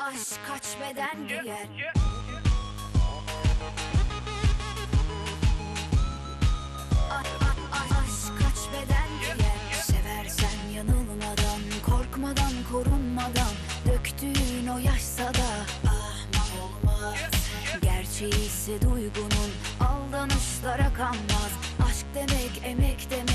Aşk kaç beden giyer. Aşk kaç beden giyer. Seversen yanılmadan, korkmadan, korunmadan, döktüğün o yaşsa da olmaz. Gerçeği ise duygunun, aldanışlara kanmaz. Aşk demek emek demek.